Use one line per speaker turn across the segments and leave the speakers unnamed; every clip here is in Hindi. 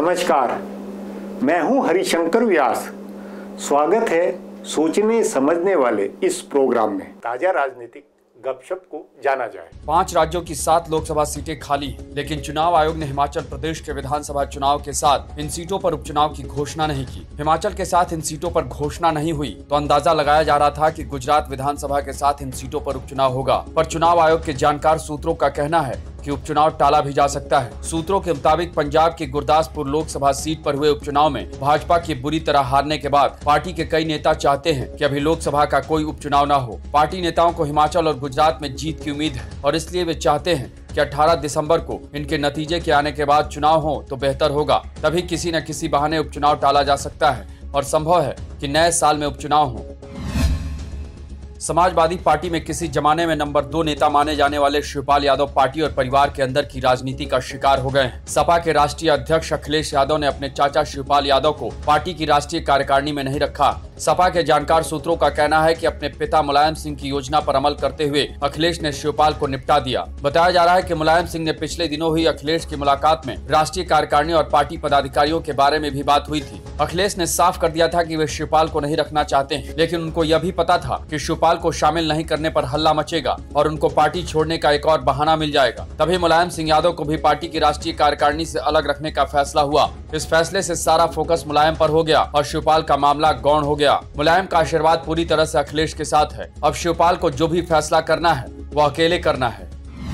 नमस्कार, मैं हूं हरिशंकर व्यास। स्वागत है सोचने समझने वाले इस प्रोग्राम में। ताजा राजनीतिक गपशप को जाना जाए।
5 राज्यों की 7 लोकसभा सीटें खाली हैं, लेकिन चुनाव आयोग ने हिमाचल प्रदेश के विधानसभा चुनाव के साथ इन सीटों पर उपचुनाव की घोषणा नहीं की। हिमाचल के साथ इन सीटों पर घोषणा नहीं हुई तो अंदाजा लगाया जा रहा था कि गुजरात विधानसभा के साथ इन सीटों पर उपचुनाव होगा, पर चुनाव आयोग के जानकार सूत्रों का कहना है कि उपचुनाव टाला भी जा सकता है। सूत्रों के मुताबिक पंजाब की गुरदासपुर लोकसभा सीट पर हुए उपचुनाव में भाजपा की बुरी तरह हारने के बाद पार्टी के कई नेता चाहते हैं कि अभी लोकसभा का कोई उपचुनाव न हो। पार्टी नेताओं को हिमाचल और गुजरात में जीत की उम्मीद है और इसलिए वे चाहते हैं कि 18 दिसंबर को इनके नतीजे के आने के बाद चुनाव हो तो बेहतर होगा। तभी किसी न किसी बहाने उपचुनाव टाला जा सकता है और संभव है कि नए साल में उपचुनाव हो। समाजवादी पार्टी में किसी जमाने में नंबर 2 नेता माने जाने वाले शिवपाल यादव पार्टी और परिवार के अंदर की राजनीति का शिकार हो गए हैं। सपा के राष्ट्रीय अध्यक्ष अखिलेश यादव ने अपने चाचा शिवपाल यादव को पार्टी की राष्ट्रीय कार्यकारिणी में नहीं रखा। सपा के जानकार सूत्रों का कहना है कि अपने पिता मुलायम सिंह की योजना पर अमल करते हुए अखिलेश ने शिवपाल को निपटा दिया। बताया जा रहा है कि मुलायम सिंह ने पिछले दिनों हुई अखिलेश की मुलाकात में राष्ट्रीय कार्यकारिणी और पार्टी पदाधिकारियों के बारे में भी बात हुई थी। अखिलेश ने साफ कर दिया था कि वे शिवपाल को नहीं रखना चाहते हैं, लेकिन उनको यह भी पता था कि शिवपाल को शामिल नहीं करने पर हल्ला मचेगा और उनको पार्टी छोड़ने का एक और बहाना मिल जाएगा। तभी मुलायम सिंह यादव को भी पार्टी की राष्ट्रीय कार्यकारिणी से अलग रखने का फैसला हुआ। इस फैसले से सारा फोकस मुलायम पर हो गया और शिवपाल का मामला गौण हो गया। मुलायम का आशीर्वाद पूरी तरह से अखिलेश के साथ है। अब शिवपाल को जो भी फैसला करना है वो अकेले करना है।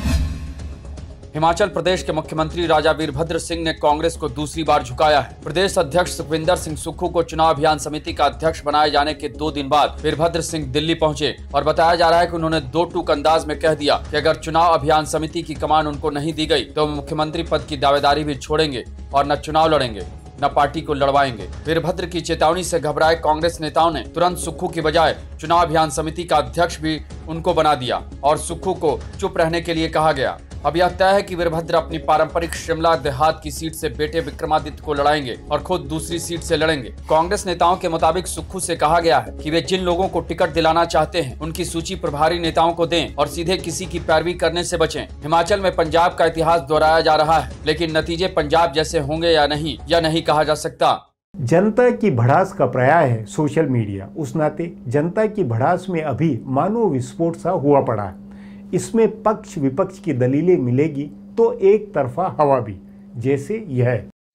हिमाचल प्रदेश के मुख्यमंत्री राजा वीरभद्र सिंह ने कांग्रेस को दूसरी बार झुकाया है। प्रदेश अध्यक्ष सुखविंदर सिंह सुक्खू को चुनाव अभियान समिति का अध्यक्ष बनाए जाने के 2 दिन बाद वीरभद्र सिंह दिल्ली पहुंचे और बताया जा रहा है कि उन्होंने 2 टूक अंदाज में कह दिया कि अगर चुनाव अभियान समिति की कमान उनको नहीं दी गई तो मुख्यमंत्री पद की दावेदारी भी छोड़ेंगे और न चुनाव लड़ेंगे न पार्टी को लड़वाएंगे। वीरभद्र की चेतावनी से घबराए कांग्रेस नेताओं ने तुरंत सुक्खू की बजाय चुनाव अभियान समिति का अध्यक्ष भी उनको बना दिया और सुक्खू को चुप रहने के लिए कहा गया। अब यह तय है कि वीरभद्र अपनी पारंपरिक शिमला देहात की सीट से बेटे विक्रमादित्य को लड़ाएंगे और खुद दूसरी सीट से लड़ेंगे। कांग्रेस नेताओं के मुताबिक सुक्खू से कहा गया है कि वे जिन लोगों को टिकट दिलाना चाहते हैं उनकी सूची प्रभारी नेताओं को दें और सीधे किसी की पैरवी करने से बचें। हिमाचल में पंजाब का इतिहास दोहराया जा रहा है, लेकिन नतीजे पंजाब जैसे होंगे या नहीं कहा जा सकता।
जनता की भड़ास का पर्याय है सोशल मीडिया। उस नाते जनता की भड़ास में अभी मानो विस्फोट सा हुआ पड़ा है। इसमें पक्ष विपक्ष की दलीलें मिलेगी तो एक तरफा हवा भी, जैसे यह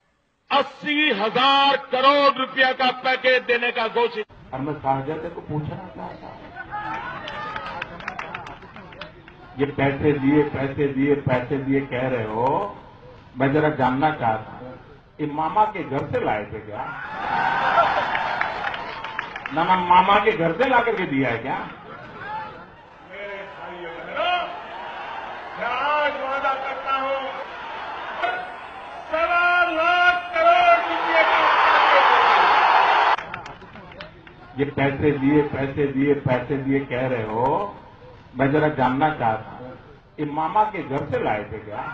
80,000 करोड़ रुपया का पैकेज देने का घोषित। और मैं शाहजहां को पूछना चाहता हूं, ये पैसे दिए कह रहे हो, मैं जरा जानना चाहता हूं, ये मामा के घर से लाए थे क्या? ना मामा के घर से ला करके दिया है क्या? मैं आज वादा करता हूं 1.25 लाख करोड़ रुपये का। ये पैसे दिए कह रहे हो, मैं जरा जानना चाहता हूं, ये मामा के घर से लाए थे क्या?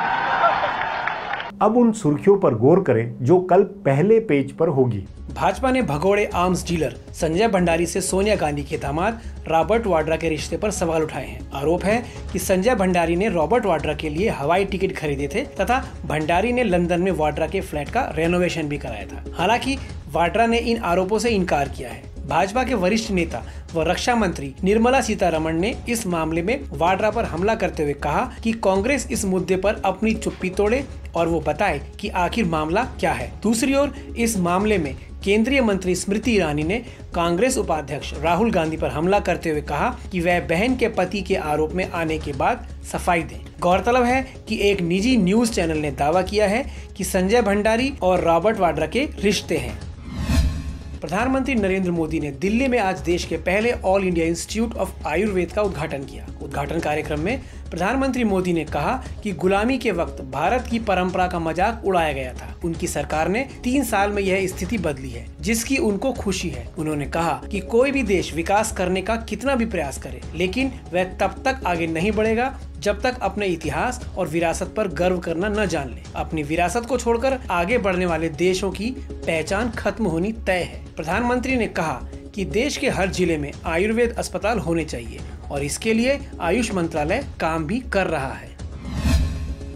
अब उन सुर्खियों पर गौर करें जो कल पहले पेज पर होगी।
भाजपा ने भगोड़े आर्म्स डीलर संजय भंडारी से सोनिया गांधी के दामाद रॉबर्ट वाड्रा के रिश्ते पर सवाल उठाए हैं। आरोप है कि संजय भंडारी ने रॉबर्ट वाड्रा के लिए हवाई टिकट खरीदे थे तथा भंडारी ने लंदन में वाड्रा के फ्लैट का रेनोवेशन भी कराया था। हालांकि वाड्रा ने इन आरोपों से इनकार किया है। भाजपा के वरिष्ठ नेता व रक्षा मंत्री निर्मला सीतारमण ने इस मामले में वाड्रा पर हमला करते हुए कहा कि कांग्रेस इस मुद्दे पर अपनी चुप्पी तोड़े और वो बताए कि आखिर मामला क्या है। दूसरी ओर इस मामले में केंद्रीय मंत्री स्मृति ईरानी ने कांग्रेस उपाध्यक्ष राहुल गांधी पर हमला करते हुए कहा कि वह बहन के पति के आरोप में आने के बाद सफाई दें। गौरतलब है कि एक निजी न्यूज चैनल ने दावा किया है कि संजय भंडारी और रॉबर्ट वाड्रा के रिश्ते हैं। प्रधानमंत्री नरेंद्र मोदी ने दिल्ली में आज देश के पहले all India institute of Ayurveda का उद्घाटन किया। उद्घाटन कार्यक्रम में प्रधानमंत्री मोदी ने कहा कि गुलामी के वक्त भारत की परंपरा का मजाक उड़ाया गया था। उनकी सरकार ने 3 साल में यह स्थिति बदली है, जिसकी उनको खुशी है। उन्होंने कहा कि कोई भी देश विकास करने का कितना भी प्रयास करे, लेकिन वह तब तक आगे नहीं बढ़ेगा जब तक अपने इतिहास और विरासत पर गर्व करना न जान ले। अपनी विरासत को छोड़कर आगे बढ़ने वाले देशों की पहचान खत्म होनी तय है। प्रधानमंत्री ने कहा कि देश के हर जिले में आयुर्वेद अस्पताल होने चाहिए और इसके लिए आयुष मंत्रालय काम भी कर रहा है।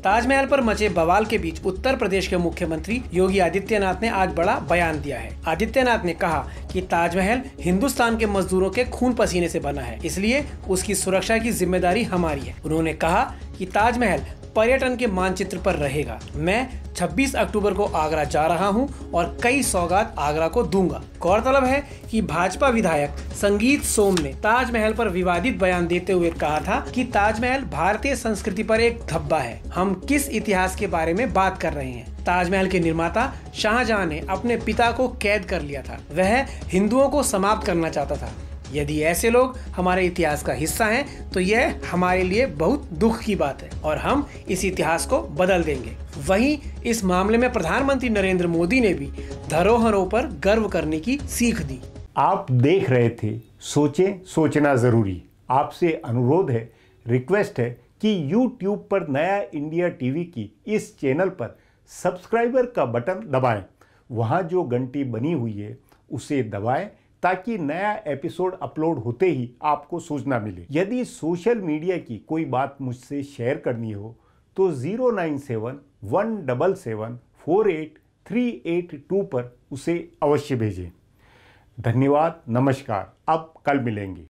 ताजमहल पर मचे बवाल के बीच उत्तर प्रदेश के मुख्यमंत्री योगी आदित्यनाथ ने आज बड़ा बयान दिया है। आदित्यनाथ ने कहा कि ताजमहल हिंदुस्तान के मजदूरों के खून पसीने से बना है, इसलिए उसकी सुरक्षा की जिम्मेदारी हमारी है। उन्होंने कहा कि ताजमहल पर्यटन के मानचित्र पर रहेगा। मैं 26 अक्टूबर को आगरा जा रहा हूं और कई सौगात आगरा को दूंगा। गौरतलब है कि भाजपा विधायक संगीत सोम ने ताजमहल पर विवादित बयान देते हुए कहा था कि ताजमहल भारतीय संस्कृति पर एक धब्बा है। हम किस इतिहास के बारे में बात कर रहे हैं? ताजमहल के निर्माता शाहजहां ने अपने पिता को कैद कर लिया था। वह हिंदुओं को समाप्त करना चाहता था। यदि ऐसे लोग हमारे इतिहास का हिस्सा हैं, तो यह हमारे लिए बहुत दुख की बात है और हम इस इतिहास को बदल देंगे। वहीं इस मामले में प्रधानमंत्री नरेंद्र मोदी ने भी धरोहरों पर गर्व करने की सीख दी।
आप देख रहे थे सोचें सोचना जरूरी। आपसे अनुरोध है, रिक्वेस्ट है कि YouTube पर नया इंडिया टीवी की इस चैनल पर सब्सक्राइबर का बटन दबाएं। वहां जो घंटी बनी हुई है उसे दबाएं ताकि नया एपिसोड अपलोड होते ही आपको सूचना मिले। यदि सोशल मीडिया की कोई बात मुझसे शेयर करनी हो तो 09717748382 पर उसे अवश्य भेजें। धन्यवाद, नमस्कार। अब कल मिलेंगे।